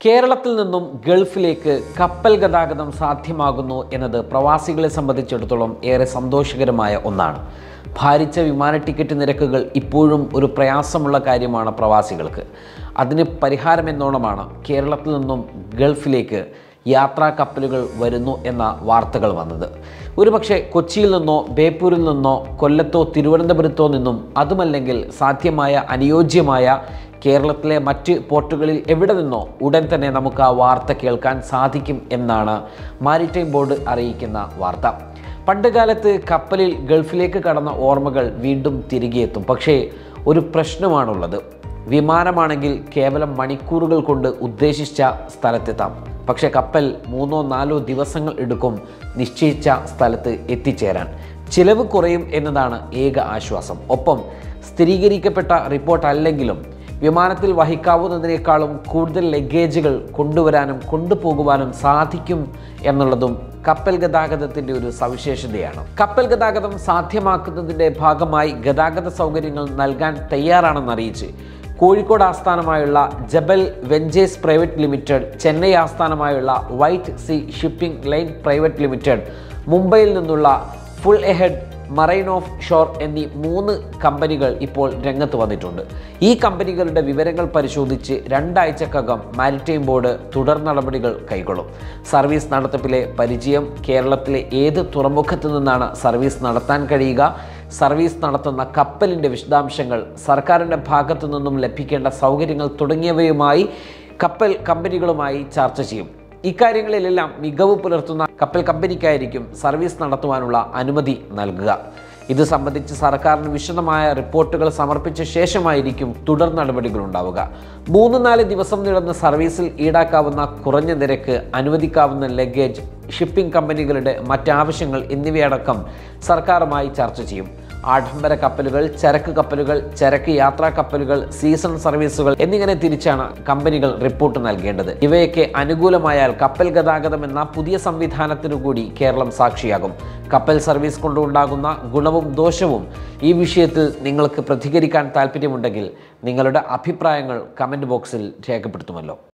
കേരളത്തിൽ നിന്നും ഗൾഫിലേക്ക് കപ്പൽ ഗതാഗതം സാധ്യമാകുന്നു എന്നത് പ്രവാസികളെ സംബന്ധിച്ചിടത്തോളം ഏറെ സന്തോഷകരമായ ഒന്നാണ്. ഭാരിച്ച വിമാന ടിക്കറ്റ് നിരക്കുകൾ ഇപ്പോഴും ഒരു പ്രയാസമുള്ള കാര്യമാണ് പ്രവാസികൾക്ക്. അതിന് പരിഹാരമെന്നോണമാണ് കേരളത്തിൽ നിന്നും ഗൾഫിലേക്ക് യാത്രാ കപ്പലുകൾ വരുന്നു എന്ന വാർത്തകൾ വന്നത്. ഒരുപക്ഷെ കൊച്ചിയിൽ നിന്നോ ബേപ്പൂരിൽ നിന്നോ കൊല്ലത്തോ തിരുവനന്തപുരത്തോ നിന്നും അതുമല്ലെങ്കിൽ സാധ്യമായ അനുയോജ്യമായ കേരളത്തിലെ മറ്റ് പോർട്ടുകളിൽ എവിടെ നിന്നോ ഉടൻ തന്നെ നമുക്ക് ആ വാർത്ത കേൾക്കാൻ സാധിക്കും എന്നാണ് മാരിടൈം ബോർഡ് അറിയിക്കുന്ന വാർത്ത. പണ്ടുകാലത്ത് കപ്പലിൽ ഗൾഫിലേക്ക് കടന്ന ഓർമ്മകൾ വീണ്ടും തിരികെ എത്തും. പക്ഷേ ഒരു പ്രശ്നമാണുള്ളത്. വിമാനമാണെങ്കിൽ കേവലം മണിക്കൂറുകൾ കൊണ്ട് ഉദ്ദേശിച്ച സ്ഥലത്തെത്താം. പക്ഷേ കപ്പൽ 3-4 ദിവസങ്ങൾ എടുക്കും നിശ്ചയിച്ച സ്ഥലത്ത് എത്തിച്ചേരാൻ. ചിലവ് കുറയും എന്നതാണ് ഏക ആശ്വാസം. ഒപ്പം സ്ഥിരീകരിക്കപ്പെട്ട റിപ്പോർട്ട് അല്ലെങ്കിലും വിമാനത്തിൽ വഹിക്കാവുന്നതിനേക്കാളും കൂടുതൽ ലഗേജുകൾ കൊണ്ടുവരാനും കൊണ്ടുപോകുവാനും സാധിക്കും എന്നുള്ളതും കപ്പൽ ഗതാഗതത്തിൻ്റെ ഒരു സവിശേഷതയാണ്. കപ്പൽ ഗതാഗതം സാധ്യമാക്കുന്നതിൻ്റെ ഭാഗമായി ഗതാഗത സൗകര്യങ്ങൾ നൽകാൻ തയ്യാറാണെന്നറിയിച്ച് കോഴിക്കോട് ആസ്ഥാനമായുള്ള Jabal Ventures Private Limited, Chennai ആസ്ഥാനമായുള്ള White Sea Shipping Line Private Limited, മുംബൈയിൽ നിന്നുള്ള Full Ahead Marine offshore എന്നീ 3 കമ്പനികൾ ഇപ്പോൾ രംഗത്ത് വന്നിട്ടുണ്ട്. ഈ കമ്പനികളുടെ വിവരങ്ങൾ പരിശോധിച്ച് 2 ആഴ്ചക്കകം മാരിടൈം ബോർഡ് തുടർ നടപടികൾ കൈക്കൊള്ളും. സർവീസ് നടത്തിപ്പിലെ പരിചയം, കേരളത്തിലെ ഏത് തുറമുഖത്തു നിന്നാണ് സർവീസ് നടത്താൻ കഴിയുക, സർവീസ് നടത്തുന്ന കപ്പലിൻ്റെ വിശദാംശങ്ങൾ, സർക്കാരിൻ്റെ ഭാഗത്തു നിന്നും ലഭിക്കേണ്ട സൗകര്യങ്ങൾ തുടങ്ങിയവയുമായി കപ്പൽ കമ്പനികളുമായി ചർച്ച ചെയ്യും. ഇക്കാര്യങ്ങളിലെല്ലാം മികവ് പുലർത്തുന്ന കപ്പൽ കമ്പനിക്കായിരിക്കും സർവീസ് നടത്തുവാനുള്ള അനുമതി നൽകുക. ഇത് സംബന്ധിച്ച് സർക്കാരിന് വിശദമായ റിപ്പോർട്ടുകൾ സമർപ്പിച്ച ശേഷമായിരിക്കും തുടർ നടപടികൾ ഉണ്ടാവുക. 3-4 ദിവസം നീളുന്ന സർവീസിൽ ഈടാക്കാവുന്ന കുറഞ്ഞ നിരക്ക്, അനുവദിക്കാവുന്ന ലഗേജ്, ഷിപ്പിംഗ് കമ്പനികളുടെ മറ്റാവശ്യങ്ങൾ എന്നിവയടക്കം സർക്കാരുമായി ചർച്ച ചെയ്യും. ആഡംബര കപ്പലുകൾ, ചരക്ക് കപ്പലുകൾ, ചരക്ക് യാത്രാ കപ്പലുകൾ, സീസൺ സർവീസുകൾ എന്നിങ്ങനെ തിരിച്ചാണ് കമ്പനികൾ റിപ്പോർട്ട് നൽകേണ്ടത്. ഇവയൊക്കെ അനുകൂലമായാൽ കപ്പൽ ഗതാഗതം എന്ന പുതിയ സംവിധാനത്തിനു കൂടി കേരളം സാക്ഷിയാകും. കപ്പൽ സർവീസ് കൊണ്ടുണ്ടാകുന്ന ഗുണവും ദോഷവും ഈ വിഷയത്തിൽ നിങ്ങൾക്ക് പ്രതികരിക്കാൻ താല്പര്യമുണ്ടെങ്കിൽ നിങ്ങളുടെ അഭിപ്രായങ്ങൾ കമൻറ്റ് ബോക്സിൽ രേഖപ്പെടുത്തുമല്ലോ.